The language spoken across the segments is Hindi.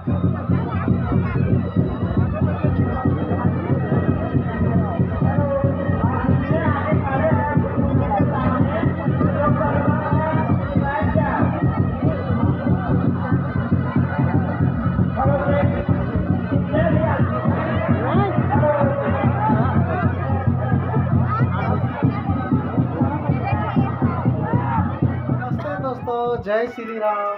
जय श्री राम।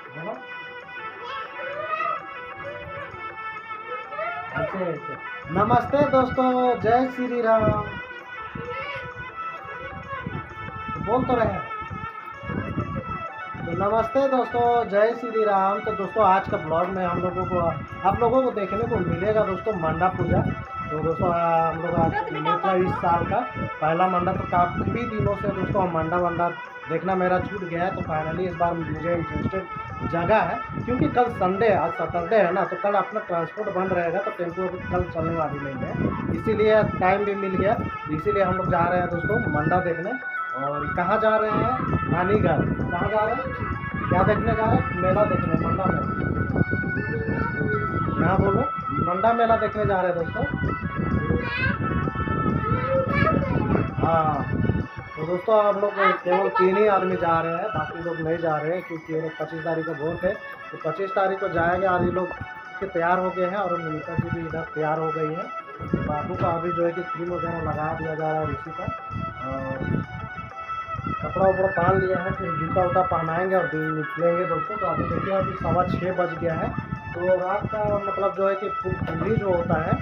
ऐसे नमस्ते दोस्तों, जय श्री राम। बोल तो रहे हैं। तो नमस्ते दोस्तों, जय श्री राम। तो दोस्तों आज का ब्लॉग में आप लोगों को देखने को मिलेगा दोस्तों मंडा पूजा। तो दोस्तों हम लोग आज मेरा इस साल का पहला मंडा, तो काफ़ी दिनों से दोस्तों मंडा देखना मेरा छूट गया है। तो फाइनली इस बार मुझे इंटरेस्टेड जगह है, क्योंकि कल संडे, आज सैटरडे है ना, तो कल अपना ट्रांसपोर्ट बंद रहेगा, तो टेम्पो कल चलने वाली नहीं है, इसीलिए टाइम भी मिल गया। इसीलिए हम लोग जा रहे हैं दोस्तों मंडा देखने। और कहाँ जा रहे हैं? नानी घर। कहाँ जा रहे हैं? क्या देखने जा रहे हैं? मेला देखने, मंडा मेला। यहाँ बोलो, मंडा मेला देखने जा रहे हैं दोस्तों। हाँ, तो दोस्तों हम लोग केवल 3 ही आदमी जा रहे हैं, बाकी लोग नहीं जा रहे हैं, क्योंकि ये लोग 25 तारीख को वोट है, तो 25 तारीख को जाएंगे। और ये लोग के तैयार हो गए हैं, और मनीषा जी भी इधर तैयार हो गई है। बाबू का अभी जो है कि क्रीम वगैरह लगा दिया जा रहा है ऋषि का, और कपड़ा उपड़ा पहन लिया है, फिर जूता उता पहनाएंगे और दिन निकलेंगे दोस्तों। तो अभी देखिए अभी 6:15 बज गया है। तो रात का मतलब जो है कि पूरी जो होता है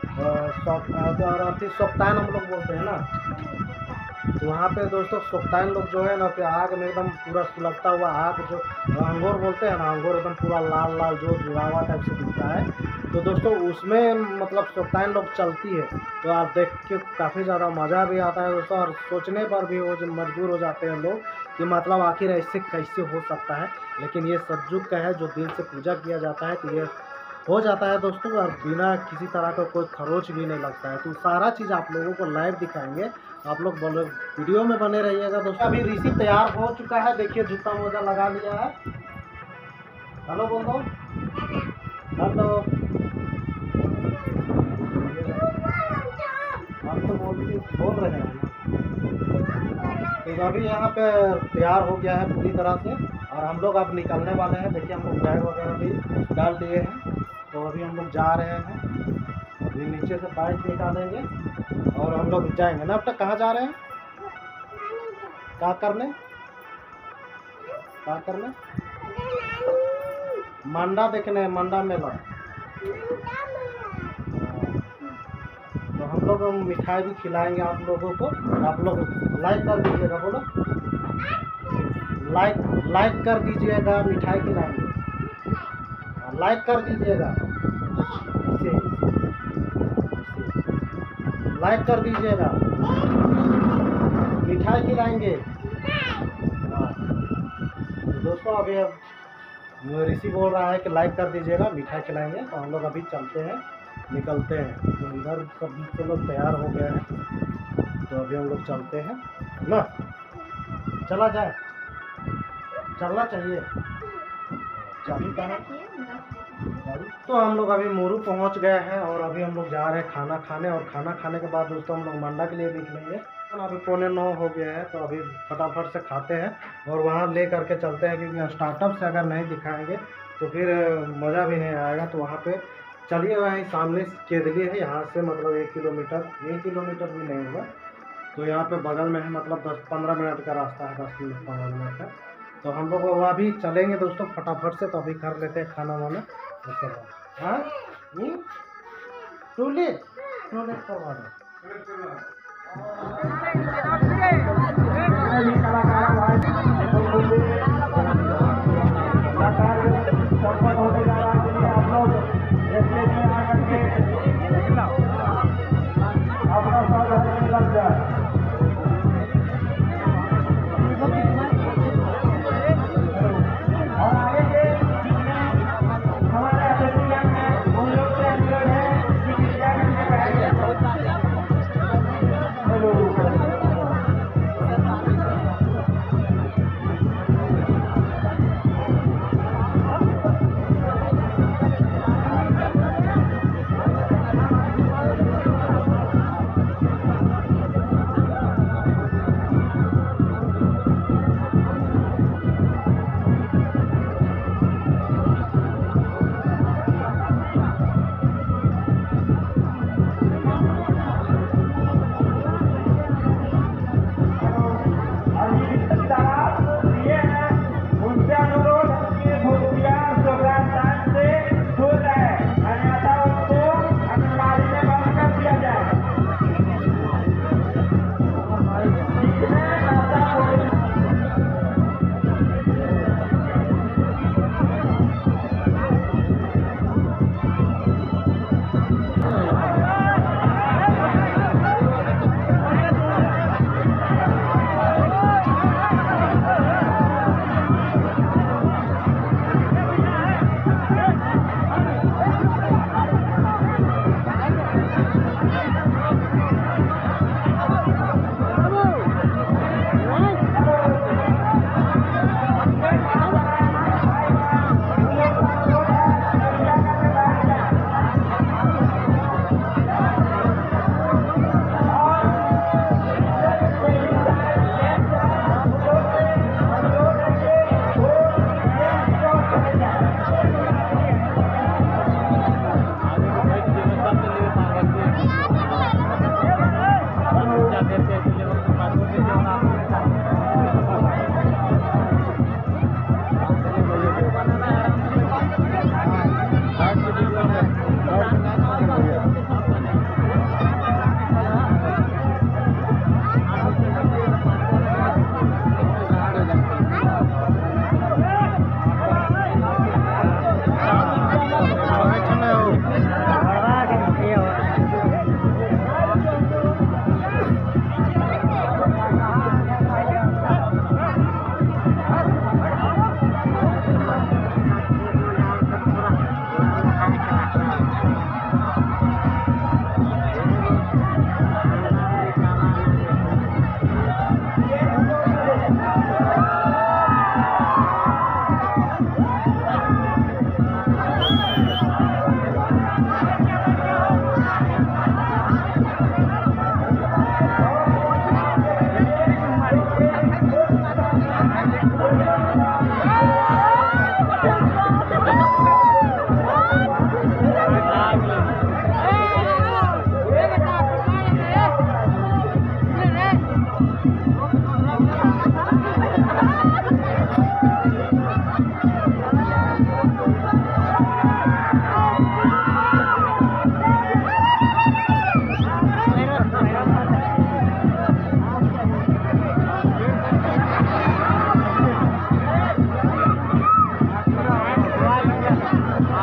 सप्तान हम लोग बोलते हैं ना, तो वहाँ पे दोस्तों सप्तान लोग जो है ना, कि आग में एकदम पूरा सुलगता हुआ आग, जो अंगोर बोलते हैं ना, अंगोर एकदम पूरा लाल लाल जो जुड़ावा टाइप से दिखता है। तो दोस्तों उसमें मतलब सप्तान लोग चलती है, तो आप देख के काफ़ी ज़्यादा मज़ा भी आता है दोस्तों, और सोचने पर भी वो जो मजबूर हो जाते हैं लोग कि मतलब आखिर ऐसे कैसे हो सकता है। लेकिन ये सतयुग का है, जो दिल से पूजा किया जाता है, तो ये हो जाता है दोस्तों, और बिना किसी तरह का कोई खरोच भी नहीं लगता है। तो सारा चीज़ आप लोगों को लाइव दिखाएंगे, आप लोग बोलो वीडियो में बने रहिएगा दोस्तों। अभी ऋषि तैयार हो चुका है, देखिए जूता मोजा लगा लिया है। हेलो बोल दो, हेलो। हम तो बोल रहे हैं। तो अभी यहाँ पे तैयार हो गया है पूरी तरह से, और हम लोग अब निकलने वाले हैं। देखिए हम लोग बैग वगैरह भी डाल दिए हैं, तो अभी हम लोग जा रहे हैं। अभी नीचे से बाइक निकालेंगे और हम लोग जाएंगे ना। अब तक कहाँ जा रहे हैं? क्या करने? मंडा देखने, मंडा मेला। तो हम लोग मिठाई भी खिलाएंगे आप लोगों को। आप लोग लाइक कर दीजिएगा, बोलो लाइक कर दीजिएगा, मिठाई खिलाएंगे, लाइक कर दीजिएगा, लाइक कर दीजिएगा, मिठाई खिलाएंगे। दोस्तों अभी ऋषि बोल रहा है कि लाइक कर दीजिएगा, मिठाई खिलाएंगे। तो हम लोग अभी चलते हैं, निकलते हैं। तो इधर सब लोग तैयार हो गए हैं, तो अभी हम लोग चलते हैं ना। चला जाए, चलना चाहिए। चाबी कहाँ? तो हम लोग अभी मोरू पहुंच गए हैं, और अभी हम लोग जा रहे हैं खाना खाने। और खाना खाने के बाद दोस्तों हम लोग मंडा के लिए निकलेंगे। अभी 8:45 हो गया है, तो अभी फटाफट से खाते हैं और वहाँ ले करके चलते हैं, क्योंकि स्टार्टअप से अगर नहीं दिखाएंगे तो फिर मज़ा भी नहीं आएगा। तो वहाँ पे चलिए, वहीं सामने केदली है, यहाँ से मतलब 1 किलोमीटर भी नहीं होगा। तो यहाँ पे बगल में है, मतलब 10-15 मिनट का रास्ता है, 10-15 मिनट का। तो हम लोग वहाँ भी चलेंगे दोस्तों फटाफट से। तो अभी कर लेते हैं खाना वाना, उसके बाद। हाँ टूलेट करवा दो।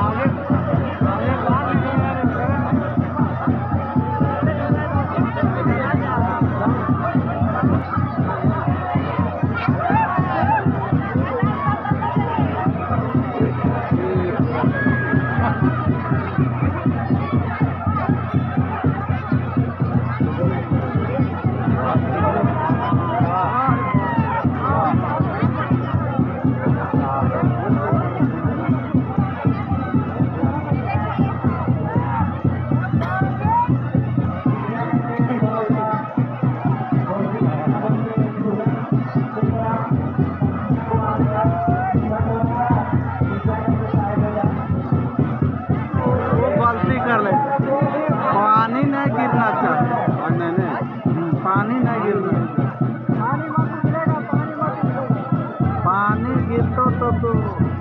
पानी नहीं गिरना चाहिए और नहीं पानी नहीं गिरना, पानी गिरता तो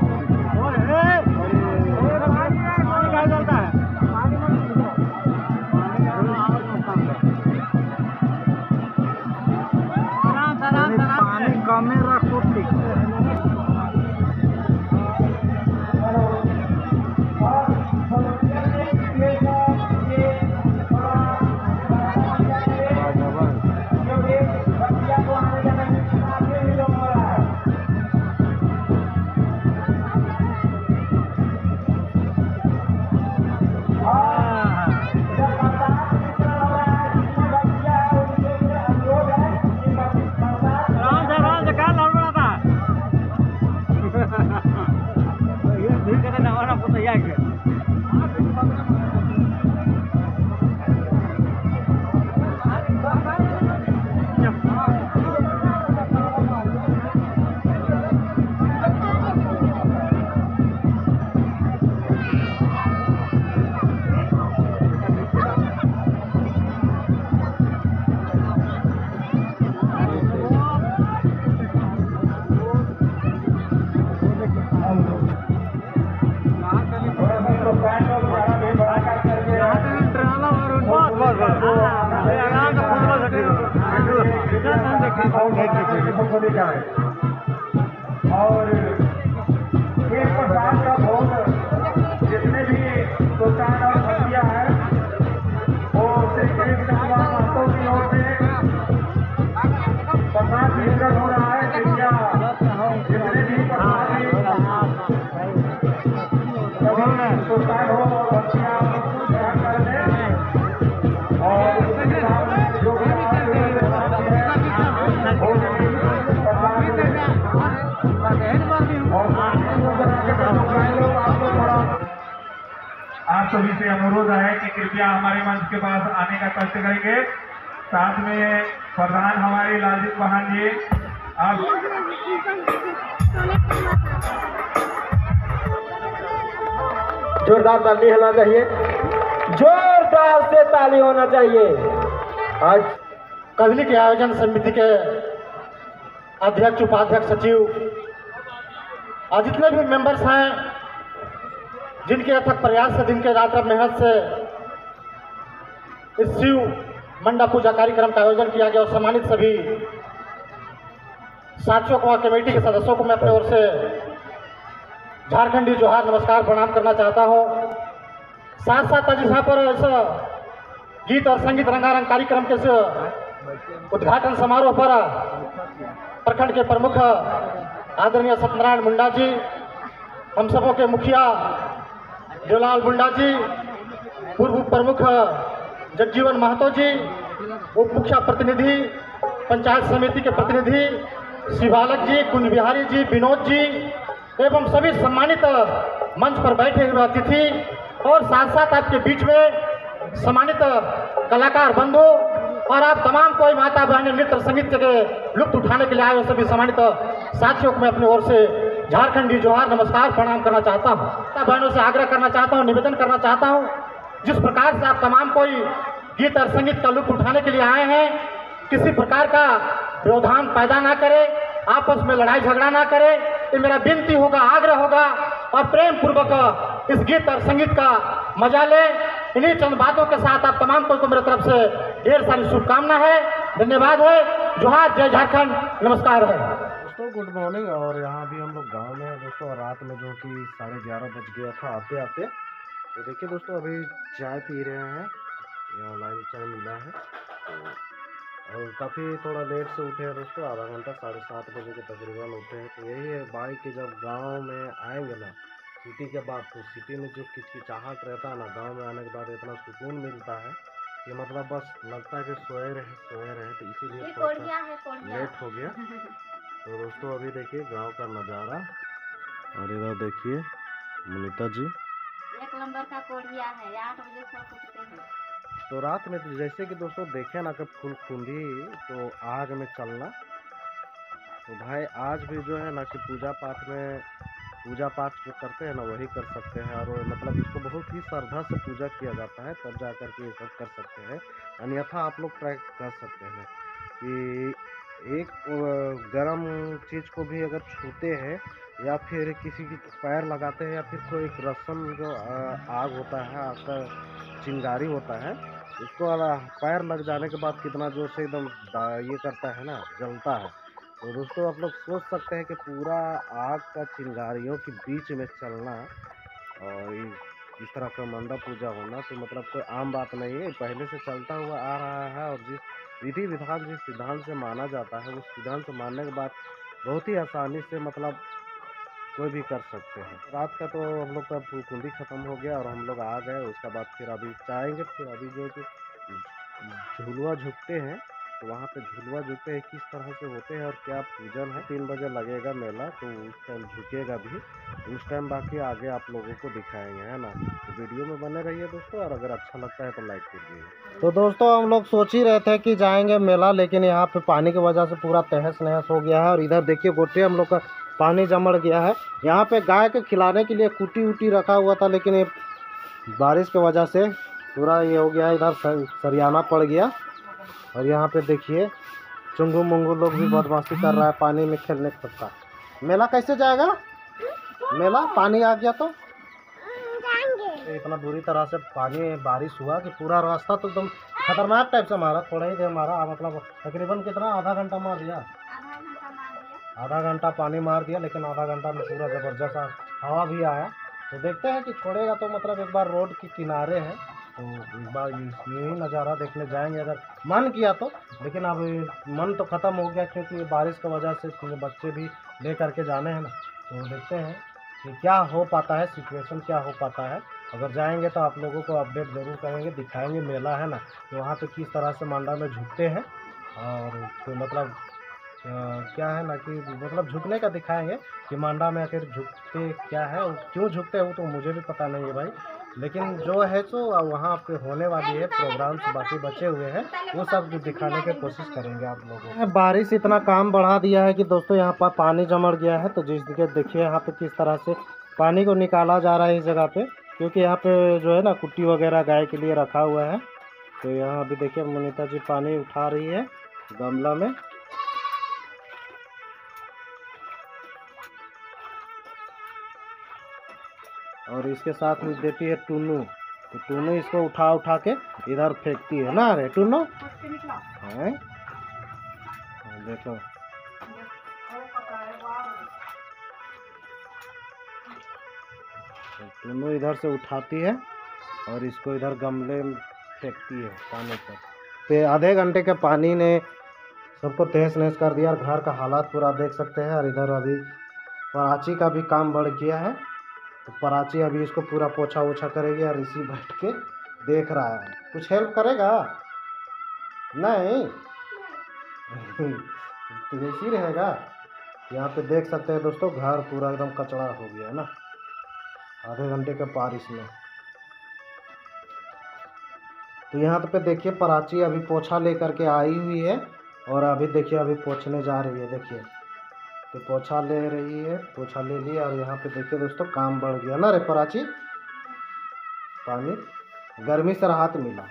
पानी कमे रखो ठीक है। और एक प्रकार का भोग जितने भी दुकान और सब्जियां हैं वो श्री कृष्ण महतो की ओर से प्रसाद वितरण हो रहा है। कृपया जितने भी प्रसाद दुकान हो और सब्जियां ग्रहण कर दें और जो आप सभी से अनुरोध है कि कृपया हमारे मंच के पास आने का कष्ट करेंगे। साथ में प्रधान हमारे लालजीत बहान जी, आप जोरदार ताली होना चाहिए, जोरदार से ताली होना चाहिए। आज कजली के आयोजन समिति के अध्यक्ष, उपाध्यक्ष, सचिव और जितने भी मेंबर्स हैं जिनके अथक प्रयास से, दिन के रात मेहनत से इस शिव मंडा पूजा कार्यक्रम का आयोजन किया गया और सम्मानित सभी साथियों को, कमेटी के सदस्यों को मैं अपनी ओर से झारखंडी जोहार, नमस्कार, प्रणाम करना चाहता हूं। साथ साथ आज यहाँ पर ऐसा गीत और संगीत रंगारंग कार्यक्रम के उद्घाटन समारोह पर प्रखंड के प्रमुख आदरणीय सत्यनारायण मुंडा जी, हम सबों के मुखिया देवलाल मुंडा जी, पूर्व प्रमुख जगजीवन महतो जी, उप मुखिया प्रतिनिधि, पंचायत समिति के प्रतिनिधि शिवालक जी, कुंज बिहारी जी, विनोद जी एवं सभी सम्मानित मंच पर बैठे हुए अतिथि और साथ साथ आपके बीच में सम्मानित कलाकार बंधु और आप तमाम कोई माता बहनें नृत्य संगीत के लुत्फ उठाने के लिए आए सभी सम्मानित साथियों को मैं अपनी ओर से झारखंडी जोहार, नमस्कार, प्रणाम करना चाहता हूँ। माता बहनों से आग्रह करना चाहता हूँ, निवेदन करना चाहता हूँ, जिस प्रकार से आप तमाम कोई गीत और संगीत का लुत्फ उठाने के लिए आए हैं, किसी प्रकार का व्यवधान पैदा ना करें, आपस में लड़ाई झगड़ा ना करें, ये मेरा विनती होगा, आग्रह होगा और प्रेम पूर्वक इस गीत और संगीत का मजा ले। इन्हीं चंद बातों के साथ आप तमाम को मेरी तरफ से ढेर सारी शुभकामना है, धन्यवाद है, जोहार, जय झारखंड, नमस्कार है। दोस्तों गुड मॉर्निंग। और यहाँ भी हम लोग गांव में हैं दोस्तों, और रात में जो कि 11:30 बज गया था आते आते। तो देखिए दोस्तों अभी चाय पी रहे हैं, यहाँ लाइन चाय मिला है। तो और काफ़ी थोड़ा लेट से उठे हैं दोस्तों, आधा घंटा 7:30 बजे के तकरीबन उठे हैं। तो यही है भाई कि जब गाँव में आएंगे ना सिटी के बाद, तो सिटी में जो किचकिचाहट रहता है ना, गाँव में आने के बाद इतना सुकून मिलता है कि मतलब बस लगता है कि सोए रहे। तो इसीलिए थोड़ा सा लेट हो गया। तो दोस्तों अभी देखिए गांव का नज़ारा, और इधर देखिए मुनीता जी 1 नंबर का कोढ़िया है, 8 बजे सब उठते हैं। तो रात में तो जैसे कि दोस्तों देखे ना कि फुलकुंदी तो आग में चलना, तो भाई आज भी जो है ना कि पूजा पाठ जो करते हैं ना वही कर सकते हैं। और मतलब इसको बहुत ही श्रद्धा से पूजा किया जाता है, तब जा कर के ये सब कर सकते हैं। अन्यथा आप लोग ट्राई कर सकते हैं कि एक गर्म चीज़ को भी अगर छूते हैं या फिर किसी की पैर लगाते हैं, या फिर कोई एक रस्म जो आग होता है, आग का चिंगारी होता है, उसको पैर लग जाने के बाद कितना जोर से एकदम ये करता है ना, जलता है। तो दोस्तों आप लोग सोच सकते हैं कि पूरा आग का चिंगारियों के बीच में चलना और इस तरह का मंडप पूजा होना, तो मतलब कोई आम बात नहीं है, पहले से चलता हुआ आ रहा है। और जिस विधि विधान जिस सिद्धांत से माना जाता है, उस सिद्धांत से मानने के बाद बहुत ही आसानी से मतलब कोई भी कर सकते हैं। रात का तो हम लोग का फुलकुंदी ख़त्म हो गया और हम लोग आ गए। उसके बाद फिर अभी चाहेंगे, फिर अभी जो है कि झुलुआ झुकते हैं, तो वहाँ पे झुलुआ झुकते हैं किस तरह से होते हैं और क्या पूजन है। 3 बजे लगेगा मेला, तो उस टाइम झुकेगा भी, उस टाइम बाकी आगे आप लोगों को दिखाएंगे, है ना। तो वीडियो में बने रहिए दोस्तों, और अगर अच्छा लगता है तो लाइक कीजिए। तो दोस्तों हम लोग सोच ही रहे थे कि जाएंगे मेला, लेकिन यहाँ पे पानी की वजह से पूरा तहस नहस हो गया है। और इधर देखिए गोटे हम लोग का पानी जमड़ गया है। यहाँ पे गाय के खिलाने के लिए कुटी उटी रखा हुआ था, लेकिन ये बारिश की वजह से पूरा ये हो गया, इधर सरियाना पड़ गया। और यहाँ पे देखिए चुंगू मुंगू लोग भी बदमाशी कर रहा है पानी में खेलने का। मेला कैसे जाएगा? मेला पानी आ गया तो इतना बुरी तरह से पानी बारिश हुआ कि पूरा रास्ता तो एकदम खतरनाक टाइप से मारा। थोड़ा ही देर मारा, मतलब तकरीबन कितना, आधा घंटा मार दिया। आधा घंटा पानी मार दिया, लेकिन आधा घंटा में पूरा ज़बरदस्त हवा भी आया। तो देखते हैं कि छोड़ेगा तो मतलब एक बार रोड के किनारे है, तो एक बार यही नज़ारा देखने जाएंगे अगर मन किया तो। लेकिन अब मन तो ख़त्म हो गया, क्योंकि बारिश की वजह से बच्चे भी ले करके जाने हैं ना। तो देखते हैं कि क्या हो पाता है, सिचुएशन क्या हो पाता है। अगर जाएंगे तो आप लोगों को अपडेट ज़रूर करेंगे, दिखाएंगे मेला है ना, तो वहाँ पे किस तरह से मांडा में झुकते हैं। और तो मतलब क्या है ना कि मतलब झुकने का दिखाएंगे कि मांडा में आखिर झुकते क्या है और क्यों झुकते हैं, वो तो मुझे भी पता नहीं है भाई। लेकिन जो है तो वहाँ पे होने वाली है प्रोग्राम्स बाकी बचे हुए हैं, वो सब जो दिखाने की कोशिश करेंगे आप लोगों को। बारिश इतना काम बढ़ा दिया है कि दोस्तों यहाँ पर पानी जमड़ गया है। तो जिस जगह देखिए यहाँ पे किस तरह से पानी को निकाला जा रहा है इस जगह पे, क्योंकि यहाँ पे जो है ना कुट्टी वगैरह गाय के लिए रखा हुआ है। तो यहाँ अभी देखिए मुनीता जी पानी उठा रही है गमला में। और इसके साथ में देती है टुन्नू, तो टुन्नू इसको उठा उठा के इधर फेंकती है ना। अरे टुन्नू है, देखो टुन्नू इधर से उठाती है और इसको इधर गमले में फेंकती है पानी पर। तो आधे घंटे के पानी ने सबको तहस नहस कर दिया, और घर का हालात पूरा देख सकते हैं। और इधर अभी प्राची का भी काम बढ़ गया है, तो प्राची अभी इसको पूरा पोछा ओछा करेगी, और ऋषि बैठ के देख रहा है। कुछ हेल्प करेगा नहीं तो ऐसी रहेगा। यहाँ पे देख सकते हैं दोस्तों घर पूरा एकदम कचड़ा हो गया है ना, आधे घंटे के बारिश में। तो यहाँ पे देखिए प्राची अभी पोछा लेकर के आई हुई है, और अभी देखिए अभी पोछने जा रही है। देखिए तो पोछा ले रही है, पोछा ले लिया। और यहाँ पे देखिए दोस्तों काम बढ़ गया ना रे प्राची, पानी गर्मी से राहत मिला।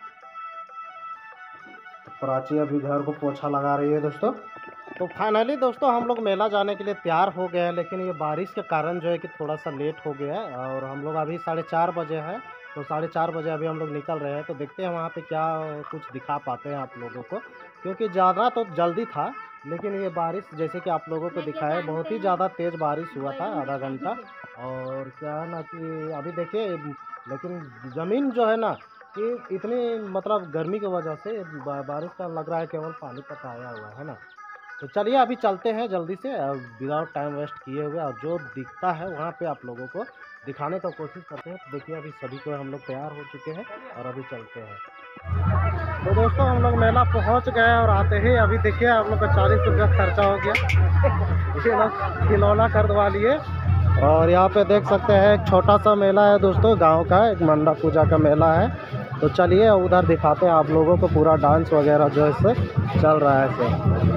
तो प्राची अभी घर को पोछा लगा रही है दोस्तों। तो फाइनली दोस्तों हम लोग मेला जाने के लिए तैयार हो गए हैं, लेकिन ये बारिश के कारण जो है कि थोड़ा सा लेट हो गया है। और हम लोग अभी 4:30 बजे है, तो 4:30 बजे अभी हम लोग निकल रहे हैं। तो देखते हैं वहाँ पे क्या कुछ दिखा पाते हैं आप लोगों को, क्योंकि ज़्यादा तो जल्दी था, लेकिन ये बारिश जैसे कि आप लोगों को दिखाया बहुत ही ज़्यादा तेज़ बारिश हुआ था, आधा घंटा। और क्या है ना कि अभी देखिए, लेकिन ज़मीन जो है ना कि इतनी मतलब गर्मी की वजह से बारिश का लग रहा है केवल पानी पर आया हुआ है ना। तो चलिए अभी चलते हैं जल्दी से विदाउट टाइम वेस्ट किए हुए, और जो दिखता है वहाँ पे आप लोगों को दिखाने का कोशिश करते हैं। तो देखिए अभी सभी को हम लोग तैयार हो चुके हैं और अभी चलते हैं। तो दोस्तों हम लोग मेला पहुँच गए और आते ही अभी देखिए आप लोग का 40 रुपया खर्चा हो गया। इसी लोग खिलौना खरीदवा लिए। और यहाँ पे देख सकते हैं एक छोटा सा मेला है दोस्तों, गांव का एक मंडप पूजा का मेला है। तो चलिए उधर दिखाते हैं आप लोगों को पूरा डांस वगैरह जो इससे चल रहा है सर।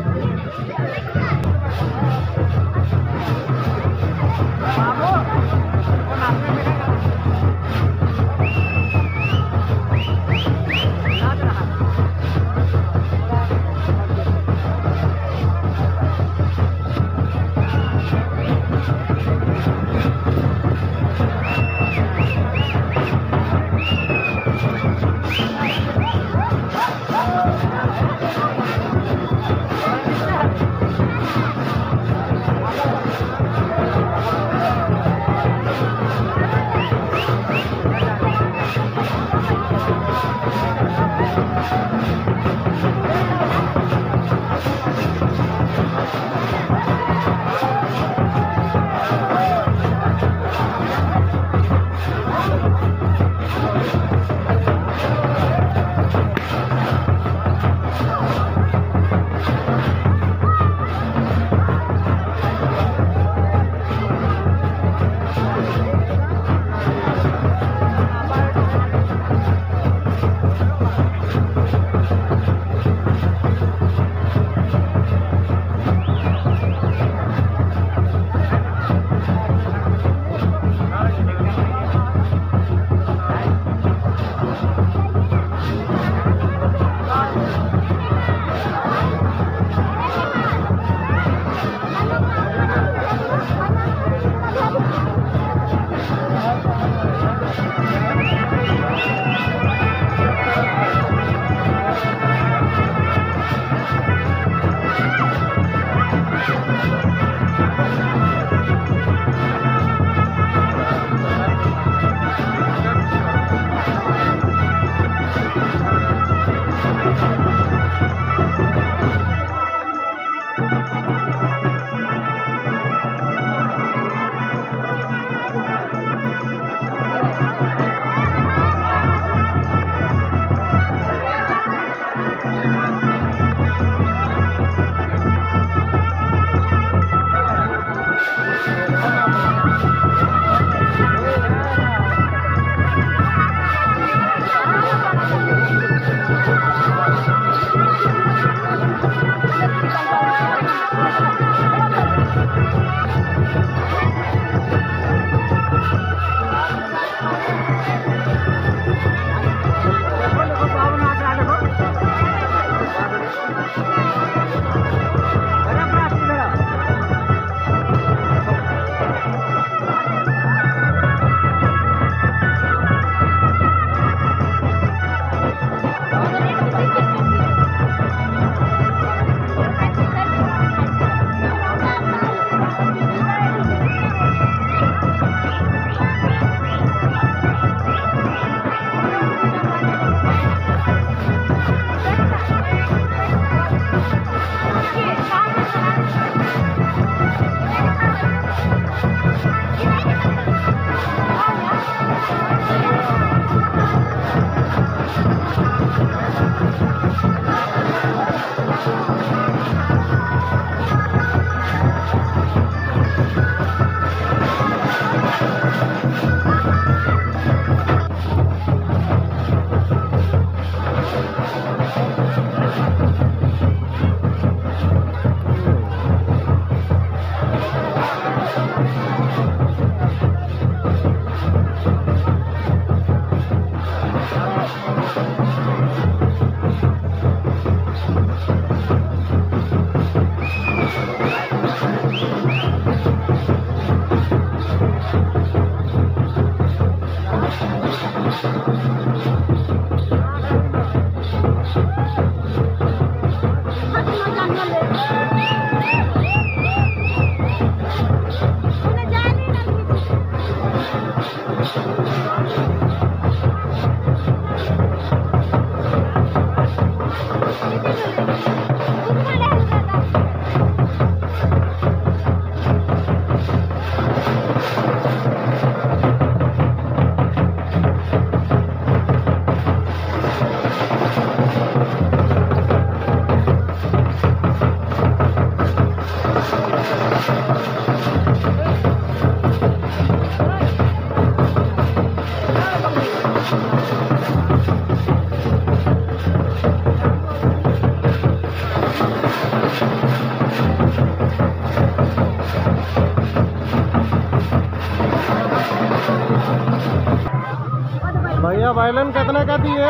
भैया वायलिन कितने का दिए?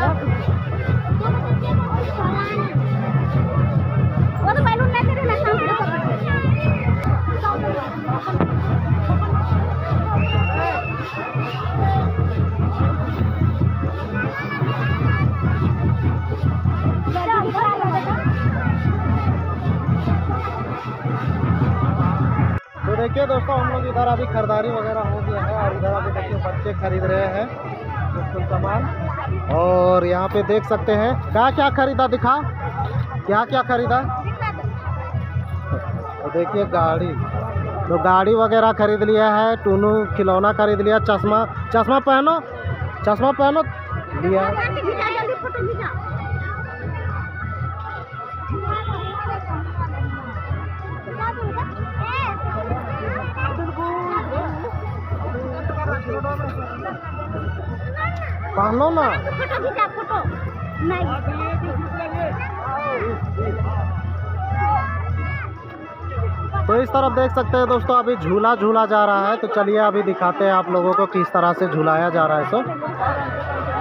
वो तो बैलून लेके देना तो देखिए दोस्तों, हम लोग इधर अभी खरीदारी वगैरह हो गया है और इधर अभी देखिए बच्चे खरीद रहे हैं कुछ सामान। और यहाँ पे देख सकते हैं क्या क्या खरीदा, दिखा क्या क्या खरीदा। तो देखिए गाड़ी, तो गाड़ी वगैरह खरीद लिया है, टूनू खिलौना खरीद लिया, चश्मा चश्मा पहनो लिया। पहनो ना। फोटो नहीं। तो इस तरफ देख सकते हैं दोस्तों, अभी झूला झूला जा रहा है। तो चलिए अभी दिखाते हैं आप लोगों को किस तरह से झूलाया जा रहा है इसको।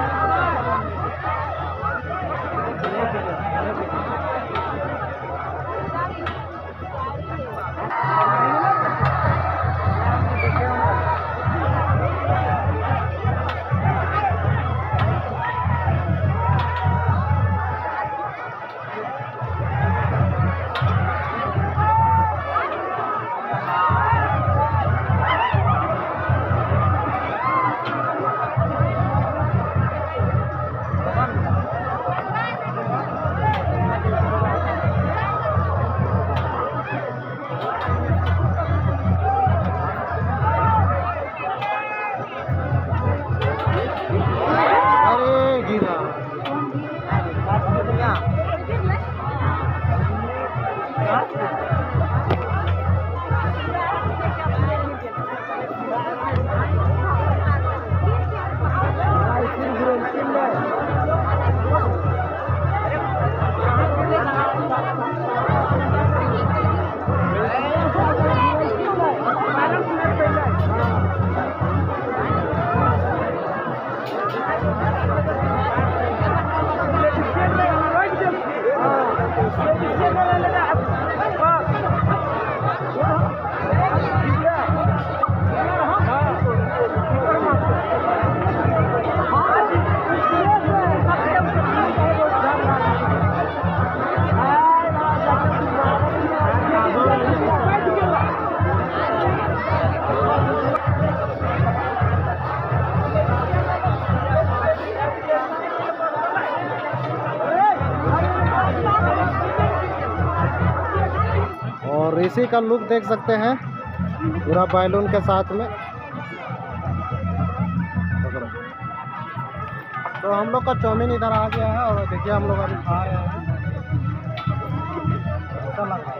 और इसी का लुक देख सकते हैं पूरा बैलून के साथ में। तो हम लोग का चाउमीन इधर आ गया है और देखिए हम लोग अभी खा रहे हैं। अच्छा लग रहा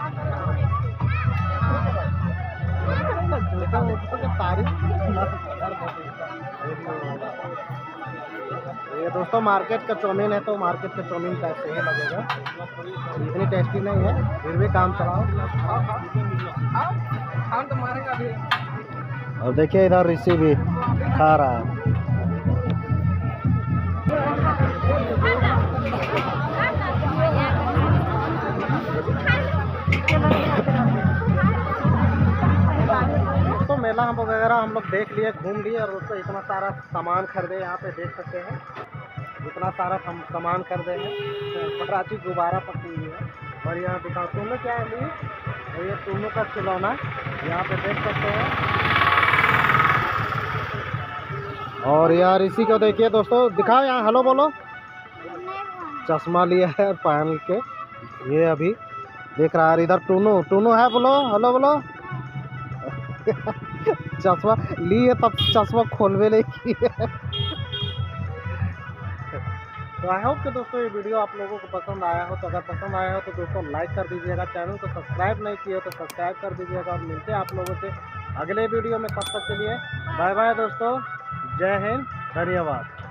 है, तारीफ। ये दोस्तों मार्केट का चाउमीन है, तो मार्केट का चाउमीन टाइप से ही लगेगा, इतनी टेस्टी नहीं है, फिर भी काम चलाओ। और देखिए इधर ऋषि भी खा रहा है। तो मेला वगैरह हम लोग देख लिए, घूम लिए और उसको इतना सारा सामान खरीदे, यहाँ पे देख सकते हैं। इतना सारा सामान खरीदे हैं। पटराची गुब्बारा पकड़ी हुई है। और यहाँ दिखाओ टूनू क्या है लिए, और ये टूनू का खिलौना यहाँ पे देख सकते हैं। और यार इसी को देखिए दोस्तों, दिखाओ यहाँ, हेलो बोलो। चश्मा लिया है पहन के, ये अभी देख रहा है। इधर टूनू, टूनू है, बोलो हेलो बोलो। चश्मा लिए तब चश्मा खोलवे नहीं किए। तो आई होप कि दोस्तों ये वीडियो आप लोगों को पसंद आया हो। तो अगर पसंद आया हो तो दोस्तों लाइक कर दीजिएगा, चैनल को सब्सक्राइब नहीं किए हो तो सब्सक्राइब कर दीजिएगा। और मिलते हैं आप लोगों से अगले वीडियो में। तब तक के लिए बाय बाय दोस्तों, जय हिंद, धन्यवाद।